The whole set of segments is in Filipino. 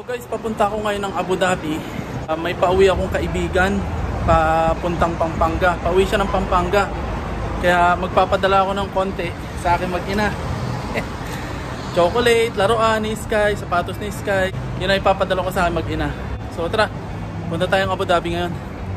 So guys, papunta ako ngayon ng Abu Dhabi. May pauwi akong kaibigan papuntang Pampanga. Pauwi siya ng Pampanga. Kaya magpapadala ako ng konti sa aking mag-ina. Chocolate, laruan ni Sky, sapatos ni Sky. Yun ay ipapadala ko sa aking mag-ina. So tara, punta tayong Abu Dhabi ngayon.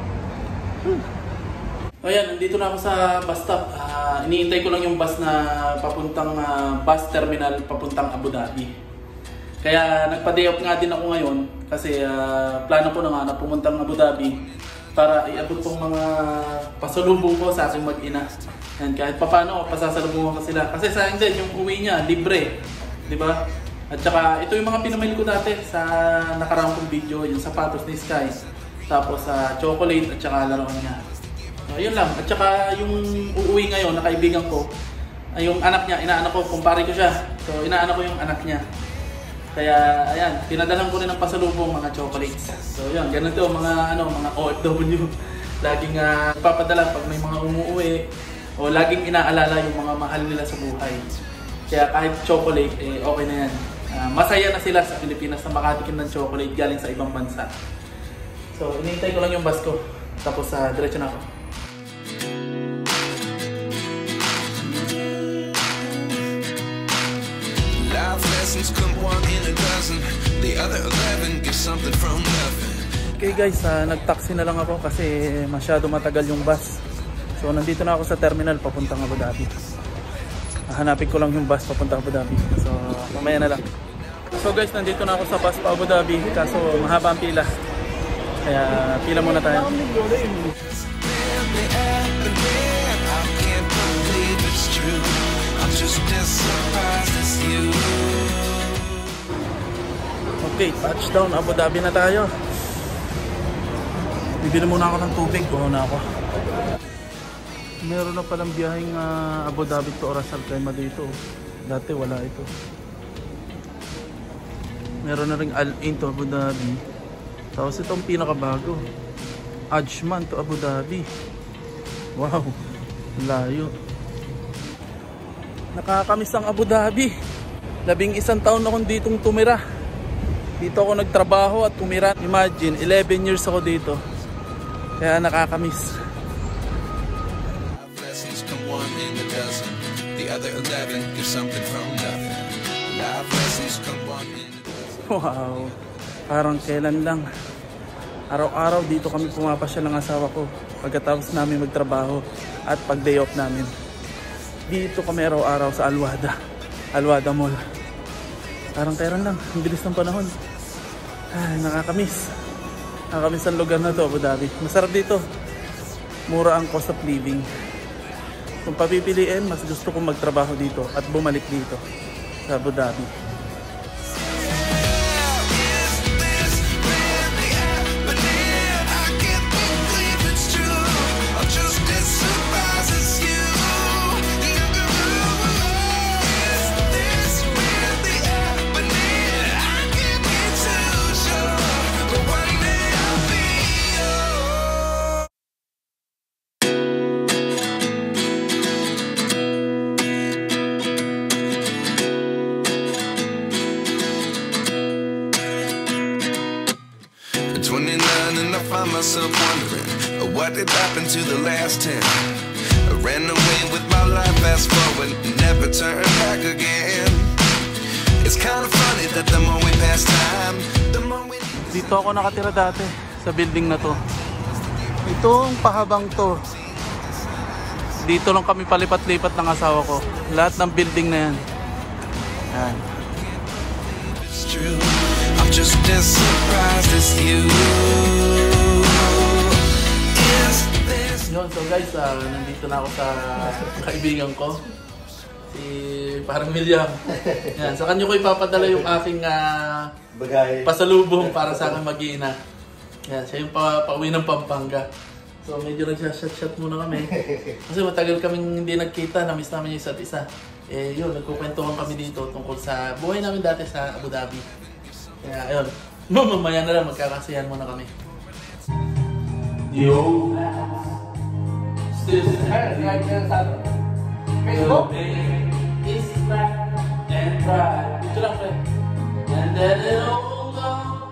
Ayan, nandito na ako sa bus stop. Iniintay ko lang yung bus na papuntang bus terminal papuntang Abu Dhabi. Kaya nagpa-day off nga din ako ngayon kasi plano ko na nga na pumuntang Abu Dhabi para iabot tong mga pasalubong ko sa aking mag-ina. Yan, kahit paano pasasalubungan ko sila. Kasi sa akin din, yung uwi niya, libre. Diba? At saka ito yung mga pinamili ko dati sa nakaraang kong video, yung sapatos ni Sky. Tapos chocolate at saka laruan niya. Yun lang. At saka yung uuwi ngayon na kaibigan ko, yung anak niya, inaanak ko, kumpare ko siya. So inaanak ko yung anak niya. Kaya ayan, pinadalan ko rin ng pasalubong mga chocolates. So yan, ganito mga mga OFW. Laging papadala pag may mga umuwi o laging inaalala yung mga mahal nila sa buhay. Kaya kahit chocolate, okay na yan. Masaya na sila sa Pilipinas na makatikim ng chocolate galing sa ibang bansa. So inintay ko lang yung bus ko. Tapos diretso na ako. Okay guys, nag-taxi na lang ako kasi masyado matagal yung bus. So nandito na ako sa terminal papuntang Abu Dhabi. Hanapin ko lang yung bus papuntang Abu Dhabi. So mamaya na lang. So guys, nandito na ako sa bus pa Abu Dhabi. Kaso mahaba ang pila. Kaya pila muna tayo. Okay, touchdown Abu Dhabi na tayo. Bibili muna ako ng tubig. Kuha na ako. Meron na palang biyaheng Abu Dhabi to Ras Al Khaimah dito. Dati wala ito. Meron na ring Al Ain to Abu Dhabi. Tapos itong pinakabago, Ajman to Abu Dhabi. Wow, layo. Nakakamiss ang Abu Dhabi. 11 taon na akong ditong tumira. Dito ako nagtrabaho at tumira. Imagine, 11 years ako dito. Kaya nakakamiss. Wow, parang kailan lang. Araw-araw dito kami pumapasyal ng asawa ko pagkatapos namin magtrabaho at pag day off namin. Dito kami araw-araw sa Alwada Mall. Parang kailan lang, ang bilis ng panahon. Ay, nakakamiss. Nakakamiss ang lugar na to, Abu Dhabi. Masarap dito. Mura ang cost of living. Kung papipiliin, mas gusto kong magtrabaho dito at bumalik dito sa Abu Dhabi. Myself wondering what did happen to the last 10. I ran away with my life, fast forward, never turn back again. It's kind of funny that the more we pass time, the more we... Dito ako nakatira dati sa building na to. Itong pahabang to. Dito lang kami palipat-lipat ng asawa ko. Lahat ng building na yan. Yan. It's true. I'm just as surprised as you. So guys, nandito na ako sa kaibigan ko, si parang William. Yan, sa kanya ko ipapadala yung aking pasalubong para sa aking mag-iina. Yan, siya yung pauwi ng Pampanga. So medyo nag-shot muna kami. Kasi matagal kaming hindi nagkita, na-miss namin yung isa't isa. Yun, nagkukwentuhan kami dito tungkol sa buhay namin dati sa Abu Dhabi. Kaya ayun, mamaya na lang magkakasiyahan muna kami. Yo! Facebook is black and bright. Ito lang, friend. And then it all gone.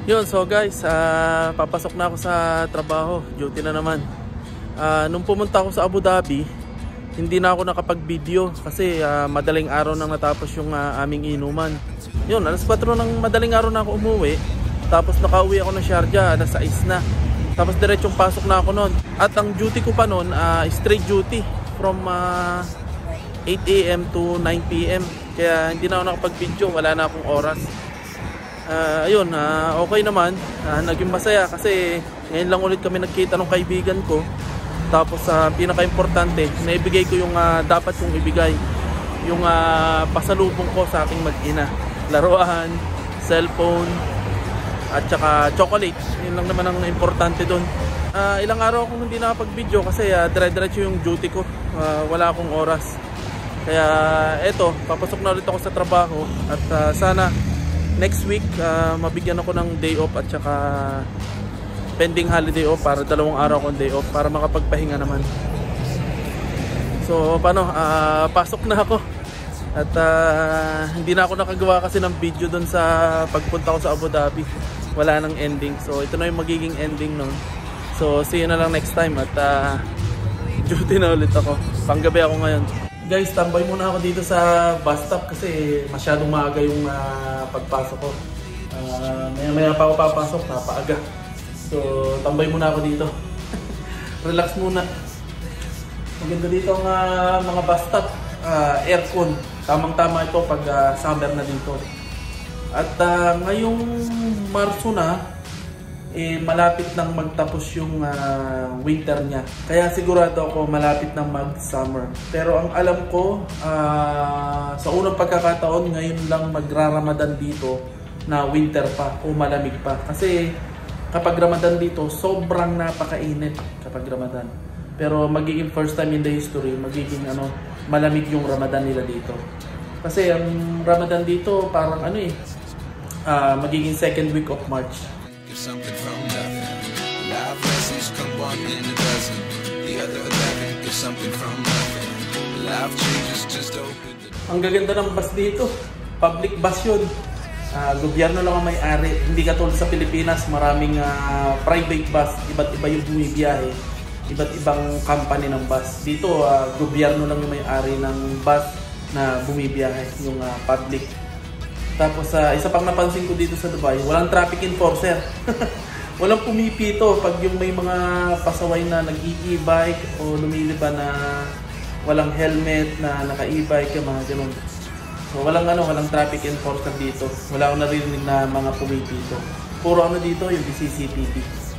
Yun, so guys, papasok na ako sa trabaho. Duty na naman. Nung pumunta ako sa Abu Dhabi, hindi na ako nakapag-video kasi madaling araw nang natapos yung aming inuman. Yun, alas 4 ng madaling araw na ako umuwi. Tapos nakauwi ako ng Sharjah, alas 6 na. Tapos diretsong pasok na ako noon. At ang duty ko pa noon, straight duty from 8 AM to 9 PM. Kaya hindi na ako nakapag-video, wala na akong oras. Ayun, okay naman. Naging masaya kasi ngayon lang ulit kami nagkita ng kaibigan ko. Tapos pinaka-importante, naibigay ko yung dapat kong ibigay. Yung pasalubong ko sa aking mag-ina. Laruan, cellphone, at saka chocolate. Yun lang naman ang importante doon. Ilang araw akong hindi nakapag-video kasi dire-diretso yung duty ko. Wala akong oras. Kaya eto, papasok na ulit ako sa trabaho. At sana next week, mabigyan ako ng day off at saka pending holiday off para 2 araw akong day off para makapagpahinga naman. So, paano? Pasok na ako. At hindi na ako nakagawa kasi ng video doon sa pagpunta ko sa Abu Dhabi. Wala nang ending. So, ito na yung magiging ending nun. So, see you na lang next time. At duty na ulit ako. Panggabi ako ngayon. Guys, tambay muna ako dito sa bus stop kasi masyadong maaga yung pagpasok ko. Maya-maya pa ako papasok, napaaga. So, tambay muna ako dito. Relax muna. Maganda dito ang mga bus stop. Aircon. Tamang-tama ito pag summer na dito. At ngayong Marso na, malapit nang magtapos yung winter niya. Kaya sigurado ako malapit nang mag-summer. Pero ang alam ko, sa unang pagkakataon, ngayon lang magra-Ramadan dito na winter pa o malamig pa. Kasi kapag Ramadan dito, sobrang napakainit kapag Ramadan. Pero magiging first time in the history, magiging malamig yung Ramadan nila dito. Kasi ang Ramadan dito parang magiging second week of March. Something from nothing. Life lessons come 1 in a dozen. The other 11 is something from nothing. Life changes just open. Ang gaganda ng bus dito. Public bus yun. Gobyerno lang ang may-ari. Hindi katulad sa Pilipinas, maraming private bus. Iba't iba yung bumibiyahe. Iba't ibang company ng bus. Dito, gobyerno lang yung may-ari ng bus na bumibiyahe. Yung public. Tapos isa pang napansin ko dito sa Dubai, walang traffic enforcer. Walang pumipito pag yung may mga pasaway na nag-e-bike o lumiliban na walang helmet na naka-e-bike, yung mga ganun. So walang traffic enforcer dito. Wala akong narinig na mga pumipito. Puro dito yung CCTV.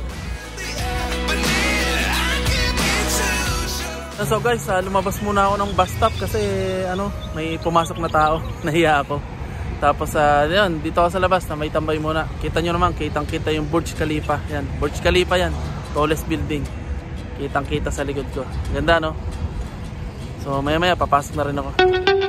So guys, lumabas muna ako ng bus stop kasi may pumasok na tao. Nahiya ako. Tapos yun, dito ako sa labas na may tambay muna. Kita nyo naman, kitang-kita yung Burj Khalifa. Yan, Burj Khalifa yan. Tallest building. Kitang-kita sa likod ko. Ganda, no? So maya-maya papasok na rin ako.